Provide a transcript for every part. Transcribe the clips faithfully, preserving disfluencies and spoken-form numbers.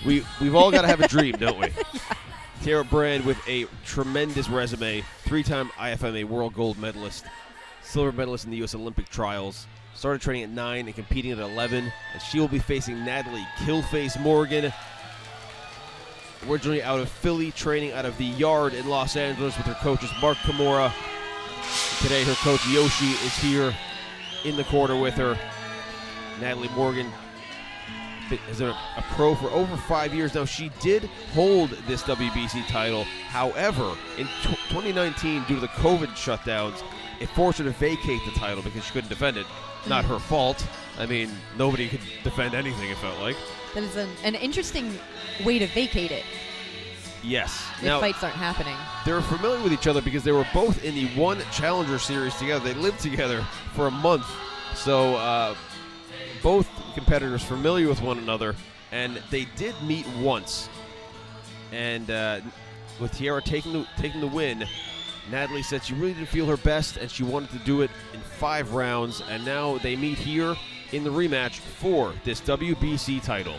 We, we've all got to have a dream, don't we? Yeah. Tierra Brandt with a tremendous resume, three-time I F M A world gold medalist, silver medalist in the U S Olympic trials. Started training at nine and competing at eleven, and she will be facing Natalie Killface Morgan, originally out of Philly, training out of the Yard in Los Angeles with her coaches Mark Kimura. Today her coach Yoshi is here in the corner with her. Natalie Morgan is a, a pro for over five years now. She did hold this W B C title. However, in twenty nineteen, due to the COVID shutdowns, it forced her to vacate the title because she couldn't defend it. Not her fault. I mean, nobody could defend anything, it felt like. That is an, an interesting way to vacate it. Yes. If now, fights aren't happening. They're familiar with each other because they were both in the one Challenger Series together. They lived together for a month. So uh, both competitors familiar with one another, and they did meet once. And uh, with Tierra taking the, taking the win, Natalie said she really didn't feel her best, and she wanted to do it in five rounds, and now they meet here in the rematch for this W B C title.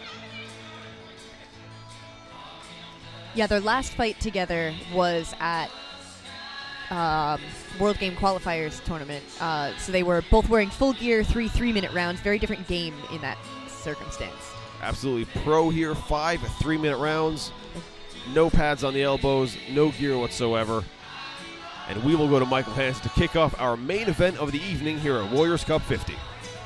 Yeah, their last fight together was at um, World Game Qualifiers tournament. Uh, so they were both wearing full gear, three three-minute rounds. Very different game in that circumstance. Absolutely pro here, five three-minute rounds. No pads on the elbows, no gear whatsoever. And we will go to Michael Hansen to kick off our main event of the evening here at Warriors Cup fifty.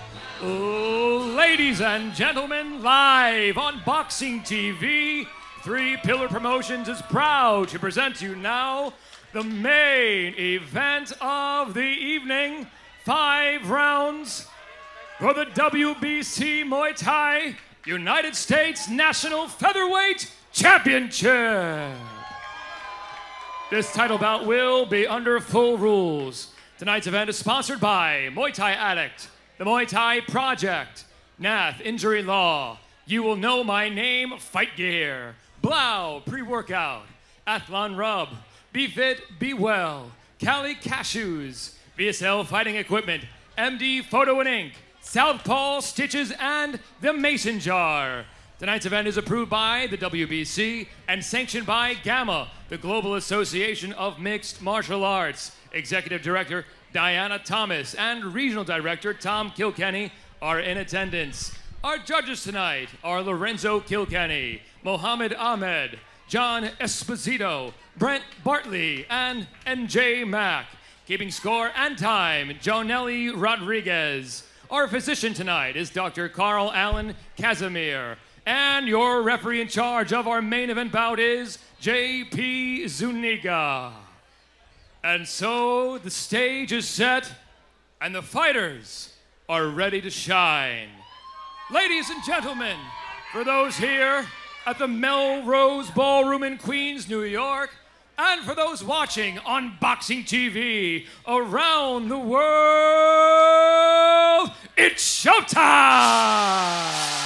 Ladies and gentlemen, live on Boxing T V, Three Pillar Promotions is proud to present to you now the main event of the evening. Five rounds for the W B C Muay Thai United States National Featherweight Championship. This title bout will be under full rules. Tonight's event is sponsored by Muay Thai Addict, the Muay Thai Project, Nath Injury Law, You Will Know My Name Fight Gear, Blau Pre-Workout, Athlon Rub, Be Fit, Be Well, Cali Cashews, V S L Fighting Equipment, M D Photo and Ink, Southpaw Stitches, and the Mason Jar. Tonight's event is approved by the W B C and sanctioned by GAMMA, the Global Association of Mixed Martial Arts. Executive Director Diana Thomas and Regional Director Tom Kilkenny are in attendance. Our judges tonight are Lorenzo Kilkenny, Mohammed Ahmed, John Esposito, Brent Bartley, and N J Mack. Keeping score and time, Jonelli Rodriguez. Our physician tonight is Doctor Carl Allen Casimir. And your referee in charge of our main event bout is J P Zuniga. And so the stage is set and the fighters are ready to shine. Ladies and gentlemen, for those here at the Melrose Ballroom in Queens, New York, and for those watching on Boxing T V around the world, it's showtime!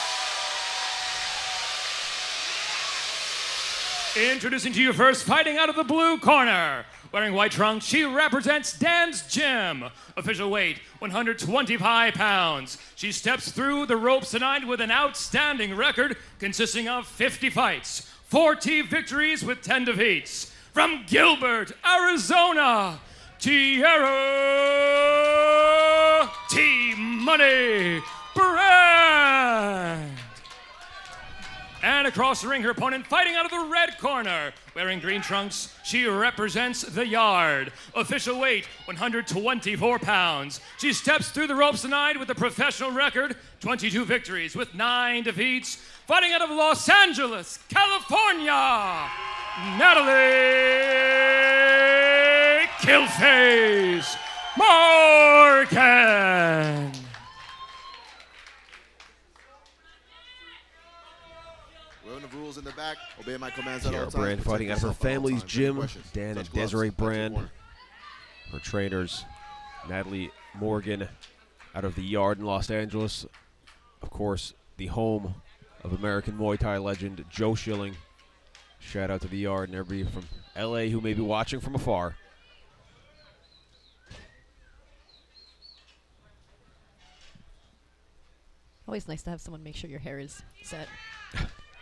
Introducing to you first, fighting out of the blue corner. Wearing white trunks, she represents Dan's Gym. Official weight, one hundred twenty-five pounds. She steps through the ropes tonight with an outstanding record consisting of fifty fights, forty victories with ten defeats. From Gilbert, Arizona, Tierra T-Money Brandt. And across the ring, her opponent fighting out of the red corner. Wearing green trunks, she represents the Yard. Official weight, one hundred twenty-four pounds. She steps through the ropes tonight with a professional record, twenty-two victories with nine defeats. Fighting out of Los Angeles, California, Natalie Killface Morgan. The rules in the back. Obey my commands at all Tierra times. Brandt fighting out of her Protect yourself family's at all times. gym. Questions? Dan Touch and gloves. Desiree Back to Brandt, corner. her trainers. Natalie Morgan out of the Yard in Los Angeles. Of course, the home of American Muay Thai legend Joe Schilling. Shout out to the Yard and everybody from L A who may be watching from afar. Always nice to have someone make sure your hair is set.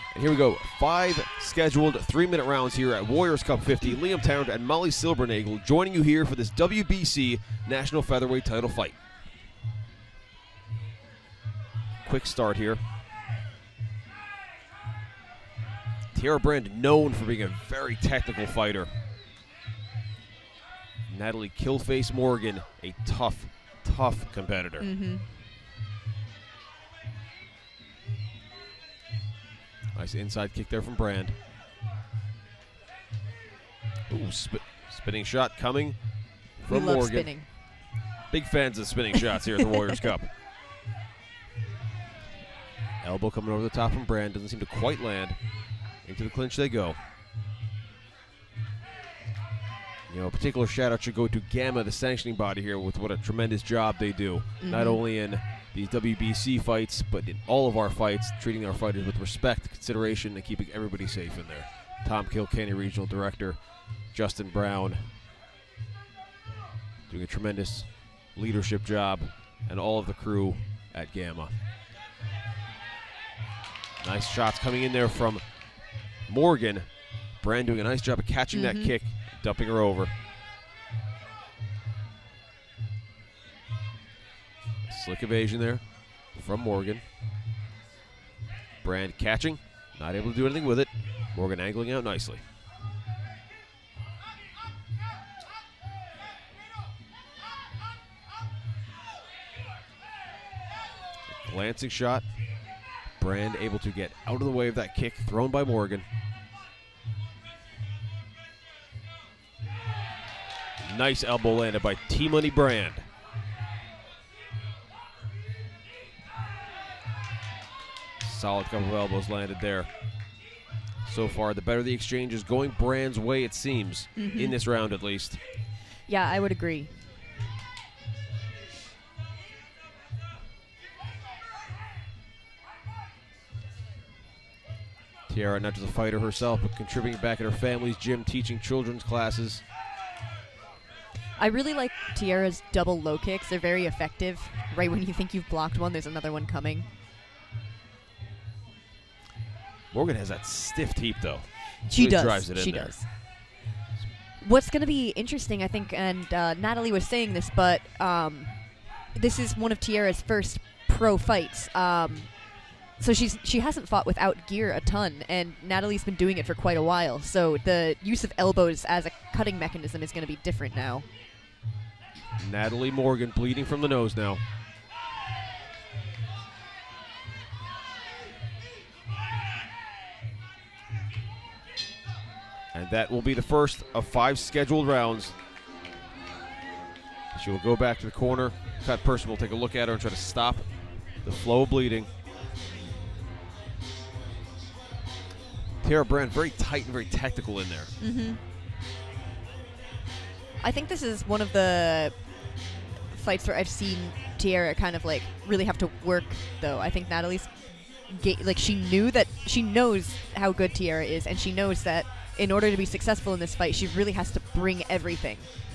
And here we go. Five scheduled three-minute rounds here at Warriors Cup fifty. Liam Tarrant and Molly Silbernagel joining you here for this W B C National Featherweight title fight. Quick start here. Tierra Brandt, known for being a very technical fighter. Natalie Killface Morgan, a tough, tough competitor. Mm-hmm. Nice inside kick there from Brandt. Ooh, sp spinning shot coming from we love Morgan. Spinning. Big fans of spinning shots here at the Warriors Cup. Elbow coming over the top from Brandt. Doesn't seem to quite land. Into the clinch they go. You know, a particular shout out should go to Gamma, the sanctioning body here, with what a tremendous job they do. Mm-hmm. Not only in these W B C fights, but in all of our fights, treating our fighters with respect, consideration, and keeping everybody safe in there. Tom Kilkenny, Regional Director, Justin Brown, doing a tremendous leadership job, and all of the crew at Gamma. Nice shots coming in there from Morgan. Brandt doing a nice job of catching mm-hmm. that kick, dumping her over. Slick evasion there from Morgan. Brandt catching, not able to do anything with it. Morgan angling out nicely. A glancing shot. Brandt able to get out of the way of that kick thrown by Morgan. Nice elbow landed by T-Money Brandt. Solid couple of elbows landed there. So far, the better the exchange is going Brandt's way, it seems, mm-hmm. in this round at least. Yeah, I would agree. Tierra, not just a fighter herself, but contributing back at her family's gym, teaching children's classes. I really like Tierra's double low kicks. They're very effective. Right when you think you've blocked one, there's another one coming. Morgan has that stiff teep, though. She really does. Drives it in she there. does. What's going to be interesting, I think, and uh, Natalie was saying this, but um, this is one of Tierra's first pro fights. Um, so she's she hasn't fought without gear a ton, and Natalie's been doing it for quite a while. So the use of elbows as a cutting mechanism is going to be different now. Natalie Morgan bleeding from the nose now. And that will be the first of five scheduled rounds. She will go back to the corner. Cut person will take a look at her and try to stop the flow of bleeding. Tierra Brandt, very tight and very technical in there. Mm-hmm. I think this is one of the fights where I've seen Tierra kind of like really have to work, though. I think Natalie's like she knew that she knows how good Tierra is, and she knows that in order to be successful in this fight, she really has to bring everything.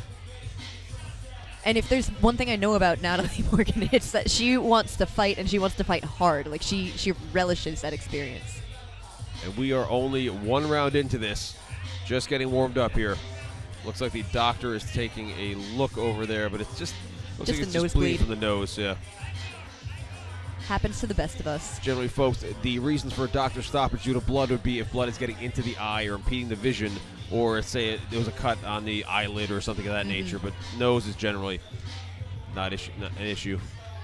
And if there's one thing I know about Natalie Morgan, it's that she wants to fight, and she wants to fight hard. Like she she relishes that experience. And we are only one round into this, just getting warmed up here. Looks like the doctor is taking a look over there, but it's just looks just like it's a just bleeding nosebleed from the nose. Yeah. Happens to the best of us. Generally, folks, the reasons for a doctor stoppage due to blood would be if blood is getting into the eye or impeding the vision, or say it, there was a cut on the eyelid or something of that mm-hmm. nature. But nose is generally not, issue, not an issue.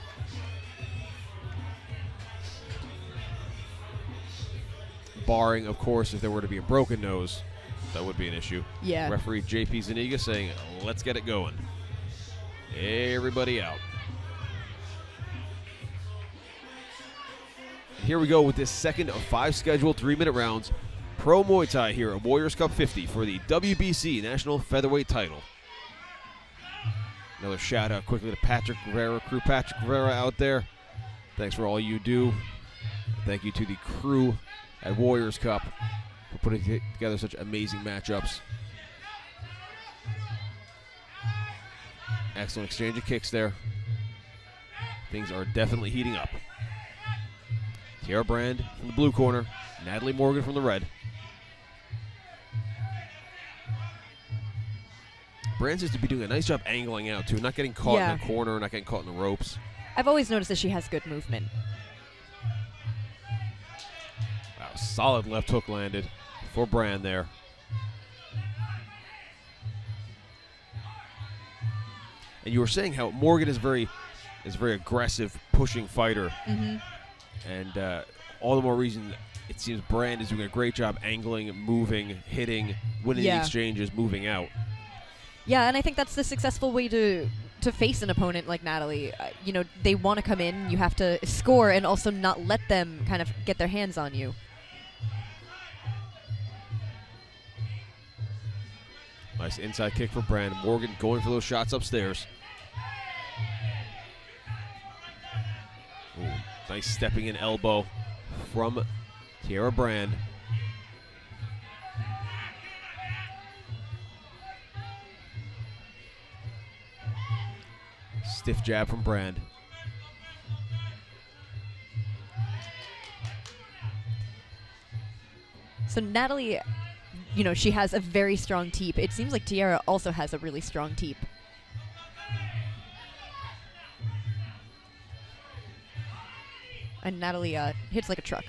Barring, of course, if there were to be a broken nose, that would be an issue. Yeah. Referee J P Zuniga saying, let's get it going. Everybody out. Here we go with this second of five scheduled three-minute rounds. Pro Muay Thai here at Warriors Cup fifty for the W B C National Featherweight title. Another shout-out quickly to Patrick Rivera, crew Patrick Rivera out there. Thanks for all you do. Thank you to the crew at Warriors Cup for putting together such amazing matchups. Excellent exchange of kicks there. Things are definitely heating up. Tierra Brandt from the blue corner, Natalie Morgan from the red. Brandt seems to be doing a nice job angling out, too. Not getting caught Yeah. in the corner, not getting caught in the ropes. I've always noticed that she has good movement. Wow, solid left hook landed for Brandt there. And you were saying how Morgan is very is a very aggressive, pushing fighter. Mm-hmm. And uh, all the more reason it seems Brandt is doing a great job angling, moving, hitting, winning Yeah. the exchanges, moving out. Yeah, and I think that's the successful way to to face an opponent like Natalie. Uh, you know, they want to come in, you have to score and also not let them kind of get their hands on you. Nice inside kick for Brandt. Morgan going for those shots upstairs. Ooh, nice stepping in elbow from Tierra Brandt. Stiff jab from Brandt. So Natalie, you know, she has a very strong teep. It seems like Tierra also has a really strong teep. And Natalie uh, hits like a truck.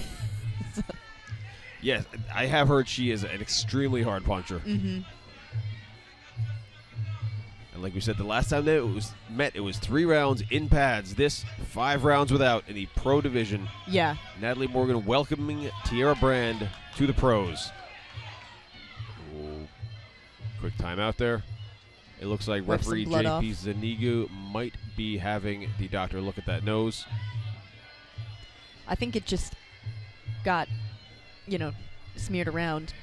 Yes, I have heard she is an extremely hard puncher. Mm-hmm. And like we said, the last time that it was met, it was three rounds in pads. This, five rounds without in the pro division. Yeah. Natalie Morgan welcoming Tierra Brandt to the pros. Ooh. Quick timeout there. It looks like Wipe some referee blood J P off. Zanigu might be having the doctor look at that nose. I think it just got, you know, smeared around.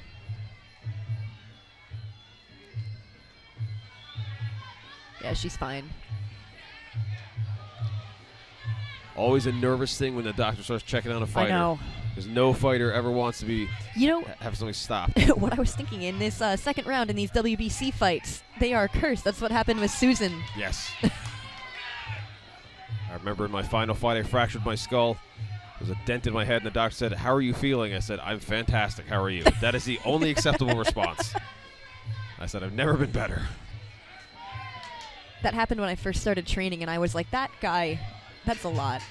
Yeah, she's fine. Always a nervous thing when the doctor starts checking on a fighter. I know. Because no fighter ever wants to be You know, have something stop. what I was thinking in this uh, second round in these W B C fights, they are cursed. That's what happened with Susan. Yes. I remember in my final fight, I fractured my skull. There was a dent in my head, and the doctor said, "How are you feeling?" I said, "I'm fantastic. How are you?" That is the only acceptable response. I said, "I've never been better." That happened when I first started training, and I was like, that guy, that's a lot.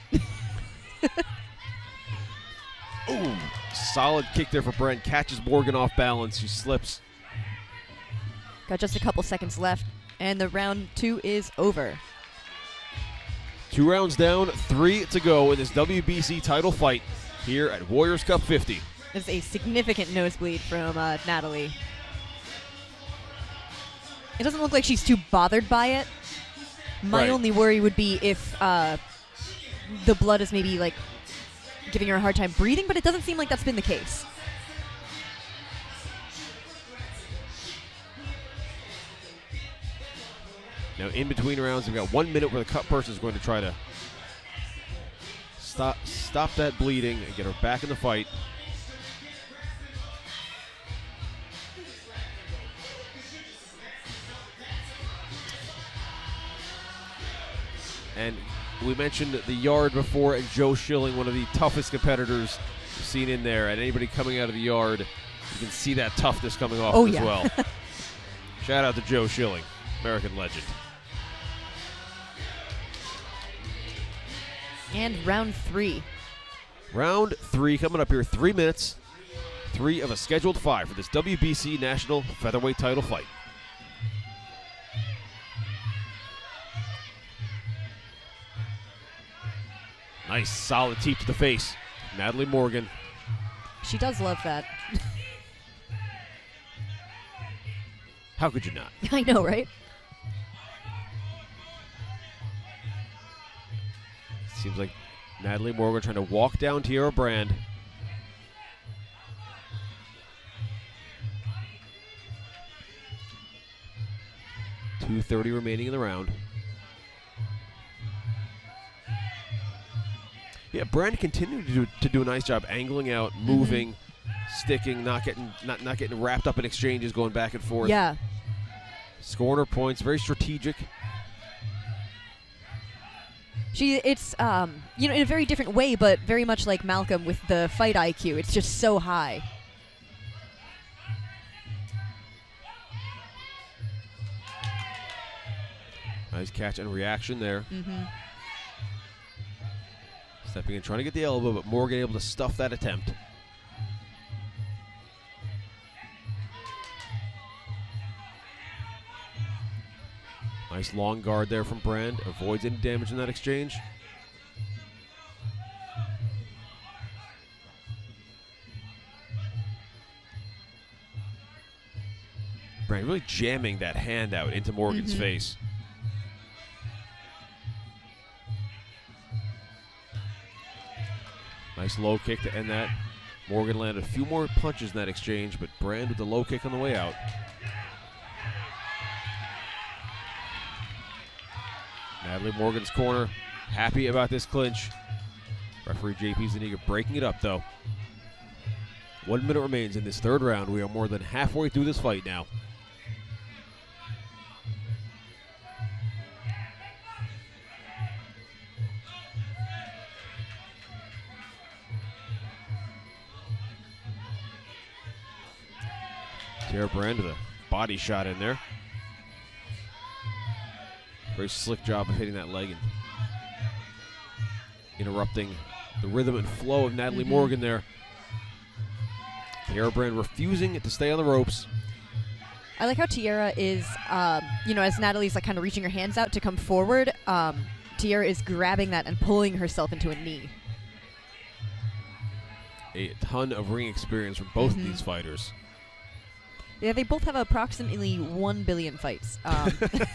Ooh, solid kick there for Brandt. Catches Morgan off balance. She slips. Got just a couple seconds left, and the round two is over. Two rounds down, three to go in this W B C title fight here at Warriors Cup fifty. There's a significant nosebleed from uh, Natalie. It doesn't look like she's too bothered by it. My Right. only worry would be if uh, the blood is maybe like giving her a hard time breathing, but it doesn't seem like that's been the case. Now, in between rounds, we've got one minute where the cut person is going to try to stop stop that bleeding and get her back in the fight. And we mentioned the yard before, and Joe Schilling, one of the toughest competitors we've seen in there. And anybody coming out of the yard, you can see that toughness coming off Oh, as yeah. well. Shout out to Joe Schilling, American legend. And round three. Round three coming up here. Three minutes. Three of a scheduled five for this W B C National Featherweight title fight. Nice, solid teep to the face. Natalie Morgan. She does love that. How could you not? I know, right? Seems like Natalie Morgan trying to walk down Tierra Brandt. two thirty remaining in the round. Yeah, Brandt continued to do, to do a nice job angling out, moving, sticking, not getting not not getting wrapped up in exchanges, going back and forth. Yeah. Scoring her points, very strategic. She, it's, um, you know, in a very different way, but very much like Malcolm with the fight I Q. It's just so high. Nice catch and reaction there. Mm-hmm. Stepping in, trying to get the elbow, but Morgan able to stuff that attempt. Nice long guard there from Brandt. Avoids any damage in that exchange. Brandt really jamming that hand out into Morgan's mm-hmm. face. Nice low kick to end that. Morgan landed a few more punches in that exchange, but Brandt with the low kick on the way out. Natalie Morgan's corner, happy about this clinch. Referee J P Zuniga breaking it up, though. One minute remains in this third round. We are more than halfway through this fight now. Tierra Brandt with a body shot in there. Very slick job of hitting that leg and interrupting the rhythm and flow of Natalie mm-hmm. Morgan there. Tierra Brandt refusing to stay on the ropes. I like how Tierra is, um, you know, as Natalie's like kind of reaching her hands out to come forward, um, Tierra is grabbing that and pulling herself into a knee. A ton of ring experience from both mm-hmm. of these fighters. Yeah, they both have approximately one billion fights. Um,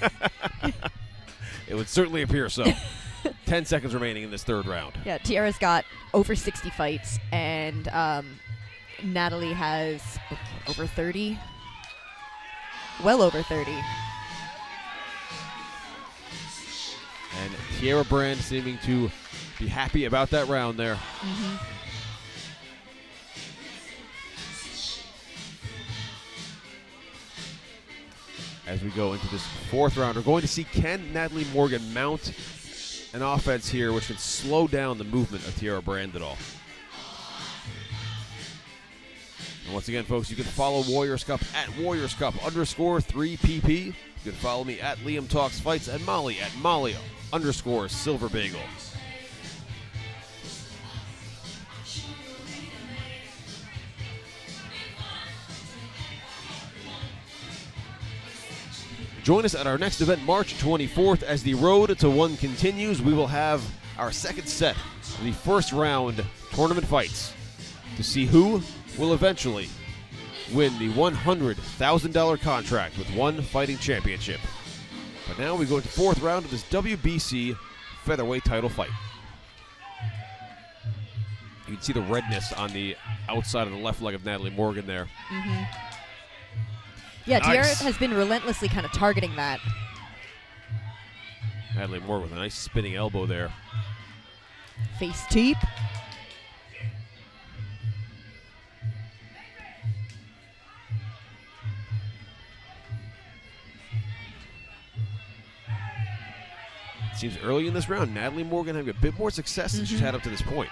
it would certainly appear so. Ten seconds remaining in this third round. Yeah, Tierra's got over sixty fights, and um, Natalie has over thirty. Well over thirty. And Tierra Brandt seeming to be happy about that round there. Mm-hmm. As we go into this fourth round, we're going to see, can Natalie Morgan mount an offense here which can slow down the movement of Tierra Brandt at all? And once again, folks, you can follow Warriors Cup at Warriors Cup underscore three P P. You can follow me at Liam Talks Fights and Molly at Molly underscore Silver Bagel. Join us at our next event, March twenty-fourth, as the road to one continues. We will have our second set of the first round tournament fights to see who will eventually win the one hundred thousand dollar contract with One Fighting Championship. But now we go into the fourth round of this W B C Featherweight title fight. You can see the redness on the outside of the left leg of Natalie Morgan there. Mm-hmm. Yeah, Nice. Tierra has been relentlessly kind of targeting that. Natalie Morgan with a nice spinning elbow there. Face teep. It seems early in this round, Natalie Morgan having a bit more success than mm-hmm. she's had up to this point.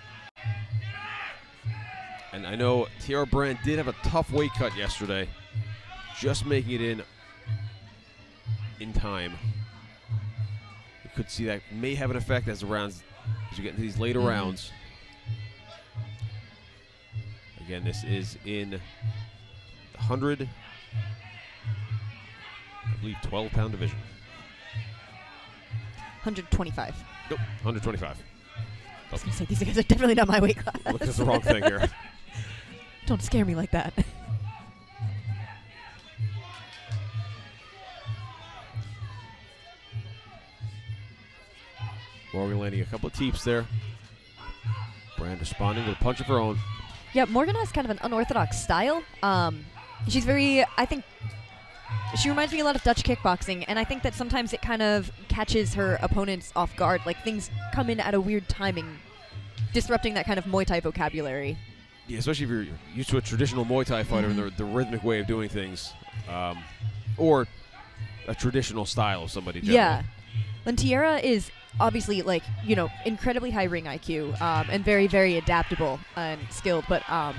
And I know Tierra Brandt did have a tough weight cut yesterday, just making it in in time. You could see that may have an effect as the rounds, as you get into these later mm-hmm. rounds. Again, this is in the one hundred, I believe, twelve pound division. one twenty-five. Nope, one twenty-five. I was going to say, these guys are definitely not my weight class. Look at the wrong thing here. Don't scare me like that. Morgan landing a couple of teeps there. Brandt responding with a punch of her own. Yeah, Morgan has kind of an unorthodox style. Um, she's very, I think, she reminds me a lot of Dutch kickboxing, and I think that sometimes it kind of catches her opponents off guard. Like, things come in at a weird timing, disrupting that kind of Muay Thai vocabulary. Yeah, especially if you're used to a traditional Muay Thai fighter mm-hmm. and the, the rhythmic way of doing things. Um, or a traditional style of somebody generally. Yeah. And Tierra is obviously, like, you know, incredibly high ring I Q um, and very, very adaptable and skilled, but um,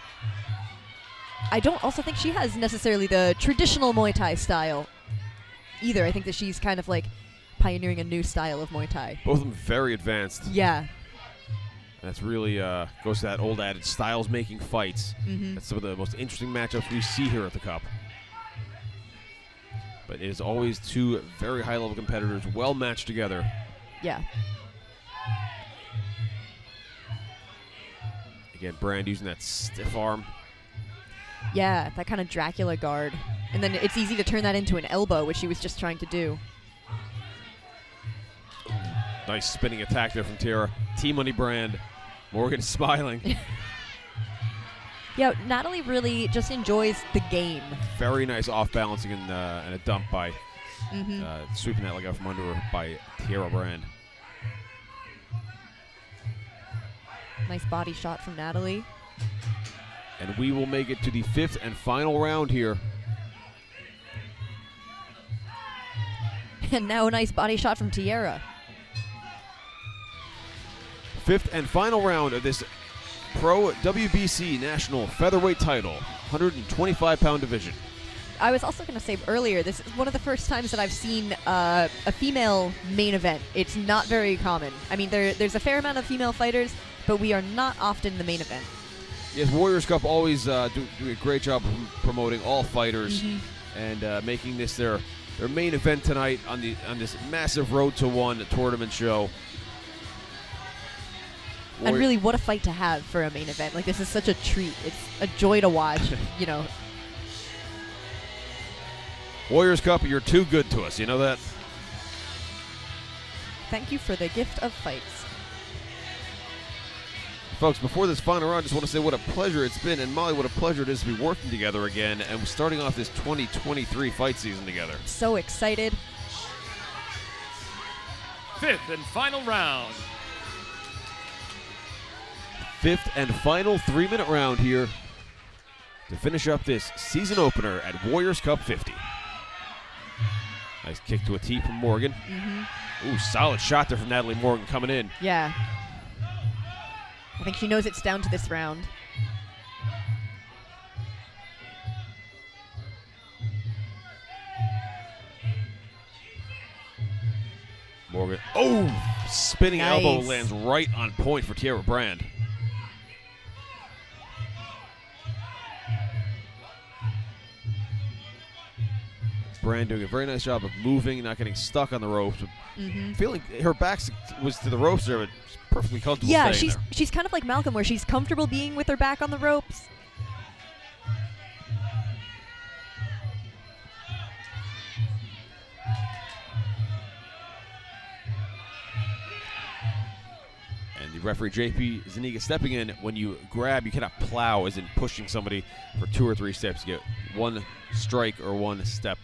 I don't also think she has necessarily the traditional Muay Thai style either. I think that she's kind of like pioneering a new style of Muay Thai. Both of them very advanced. Yeah. That's really uh, goes to that old adage, styles making fights. Mm-hmm. That's some of the most interesting matchups we see here at the Cup. But it is always two very high-level competitors, well matched together. Yeah. Again, Brandt using that stiff arm. Yeah, that kind of Dracula guard. And then it's easy to turn that into an elbow, which he was just trying to do. Nice spinning attack there from Tierra. T-Money Brandt. Morgan smiling. Yeah, Natalie really just enjoys the game. Very nice off-balancing and, uh, and a dump by Mm-hmm. uh, sweeping that leg out from under her by Tierra Brandt. Nice body shot from Natalie. And we will make it to the fifth and final round here. And now a nice body shot from Tierra. Fifth and final round of this Pro W B C National Featherweight title, one twenty-five pound division. I was also going to say earlier, this is one of the first times that I've seen uh, a female main event. It's not very common. I mean, there, there's a fair amount of female fighters, but we are not often the main event. Yes, Warriors Cup always uh, do, do a great job of promoting all fighters Mm-hmm. and uh, making this their their main event tonight on the on this massive Road to One tournament show. And Warri- really, what a fight to have for a main event. Like, this is such a treat. It's a joy to watch, you know. Warriors Cup, you're too good to us. You know that? Thank you for the gift of fights. Folks, before this final round, I just want to say what a pleasure it's been, and Molly, what a pleasure it is to be working together again, and starting off this twenty twenty-three fight season together. So excited. Fifth and final round. Fifth and final three-minute round here to finish up this season opener at Warriors Cup fifty. Nice kick to a tee from Morgan. Mm-hmm. Ooh, solid shot there from Natalie Morgan coming in. Yeah. I think she knows it's down to this round. Morgan, oh, spinning Nice. elbow lands right on point for Tierra Brandt. Brandt doing a very nice job of moving, not getting stuck on the ropes. Mm-hmm. Feeling her back was to the ropes there, but she's perfectly comfortable Yeah, staying she's there. she's kind of like Malcolm, where she's comfortable being with her back on the ropes. And the referee, J P Zuniga, stepping in. When you grab, you cannot plow, as in pushing somebody for two or three steps. You get one strike or one step.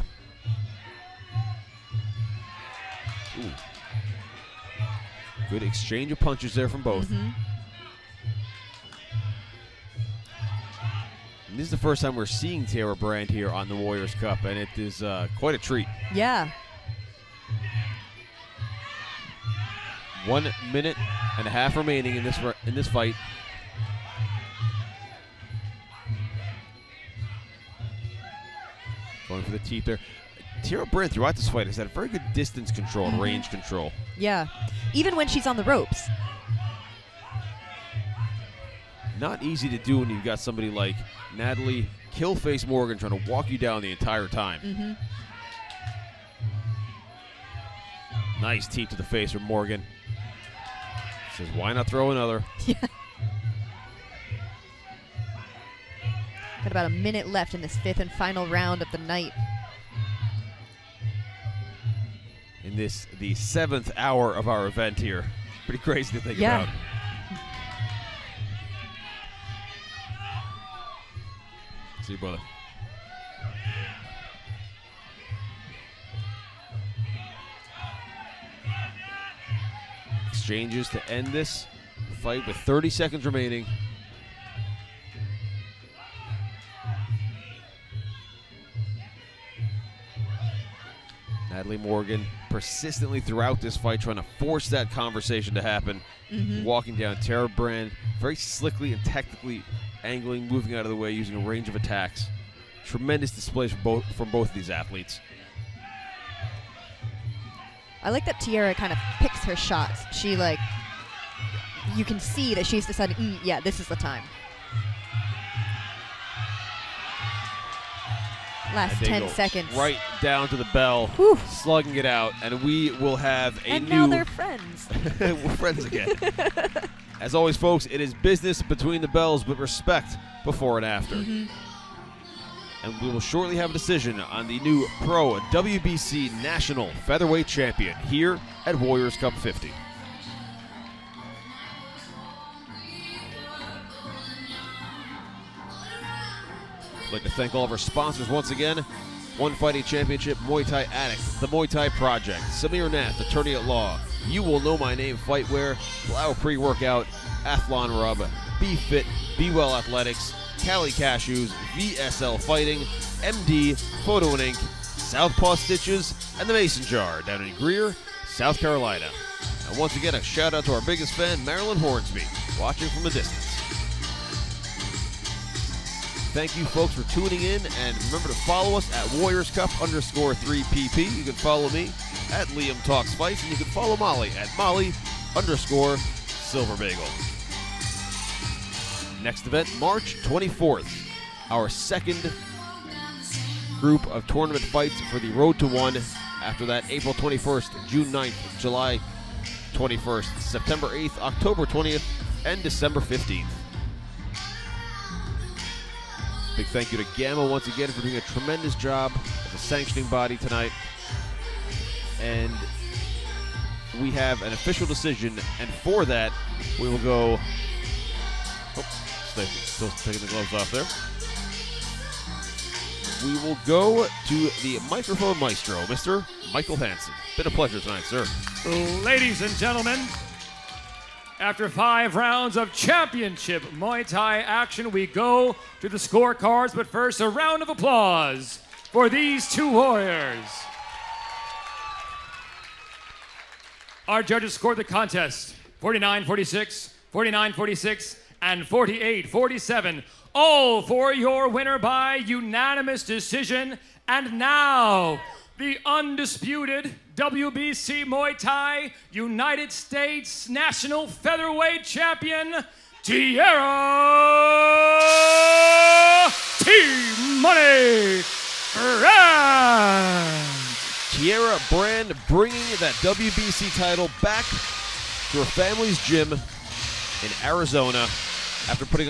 Ooh. Good exchange of punches there from both. Mm-hmm. And this is the first time we're seeing Tierra Brandt here on the Warriors Cup, and it is uh, quite a treat. Yeah. One minute and a half remaining in this in this fight. Going for the teeth there. Tierra Brandt throughout this fight has had very good distance control and Mm-hmm. range control. Yeah. Even when she's on the ropes. Not easy to do when you've got somebody like Natalie Killface Morgan trying to walk you down the entire time. Mm-hmm. Nice teep to the face from Morgan. Says, why not throw another? Yeah. Got about a minute left in this fifth and final round of the night. In this, the seventh hour of our event here. Pretty crazy to think Yeah. about. See you, brother. Exchanges to end this fight with thirty seconds remaining. Natalie Morgan persistently throughout this fight trying to force that conversation to happen. Mm-hmm. Walking down Tierra Brandt, very slickly and technically angling, moving out of the way, using a range of attacks. Tremendous displays from both, from both of these athletes. I like that Tierra kind of picks her shots. She, like, you can see that she's decided, mm, yeah, this is the time. Last ten seconds. Right down to the bell, Whew. slugging it out, and we will have a and new... now they're friends. We're friends again. As always, folks, it is business between the bells, but respect before and after. Mm-hmm. And we will shortly have a decision on the new Pro W B C National Featherweight Champion here at Warriors Cup fifty. I'd like to thank all of our sponsors once again. One Fighting Championship, Muay Thai Addict, The Muay Thai Project, Samir Nath, Attorney at Law, You Will Know My Name Fightwear, Blau Pre-Workout, Athlon Rub, Be Fit, Be Well Athletics, Cali Cashews, V S L Fighting, M D, Photo and Ink, Southpaw Stitches, and the Mason Jar down in Greer, South Carolina. And once again, a shout out to our biggest fan, Marilyn Hornsby, watching from a distance. Thank you, folks, for tuning in, and remember to follow us at Warriors Cup underscore three P P. You can follow me at Liam Talks Fights, and you can follow Molly at Molly underscore Silver Bagel. Next event, March twenty-fourth, our second group of tournament fights for the Road to One. After that, April twenty-first, June ninth, July twenty-first, September eighth, October twentieth, and December fifteenth. Big thank you to Gamma once again for doing a tremendous job as a sanctioning body tonight. And we have an official decision, and for that, we will go... Oh, stay, still taking the gloves off there. We will go to the microphone maestro, Mister Michael Hansen. Been a pleasure tonight, sir. Ladies and gentlemen, after five rounds of championship Muay Thai action, we go to the scorecards. But first, a round of applause for these two warriors. Our judges scored the contest forty-nine forty-six, forty-nine forty-six, and forty-eight forty-seven. All for your winner by unanimous decision. And now, the undisputed W B C Muay Thai United States National Featherweight Champion, Tierra T-Money Brandt. Tierra Brandt bringing that W B C title back to her family's gym in Arizona after putting